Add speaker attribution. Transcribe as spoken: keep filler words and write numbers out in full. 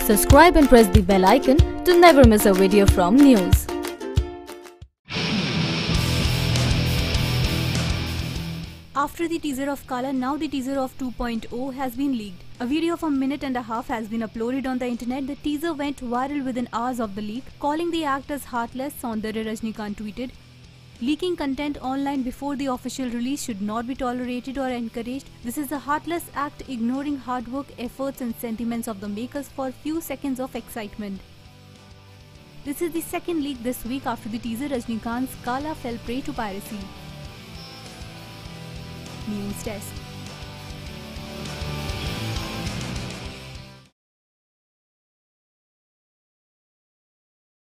Speaker 1: Subscribe and press the bell icon to never miss a video from NYOOOZ.
Speaker 2: After the teaser of Kaala, now the teaser of two point oh has been leaked. A video of a minute and a half has been uploaded on the internet. The teaser went viral within hours of the leak. Calling the act as heartless, Soundarya Rajinikanth tweeted, "Leaking content online before the official release should not be tolerated or encouraged. This is a heartless act ignoring hard work, efforts and sentiments of the makers for few seconds of excitement." This is the second leak this week after the teaser Rajinikanth's Kaala fell prey to piracy. NYOOOZ Test.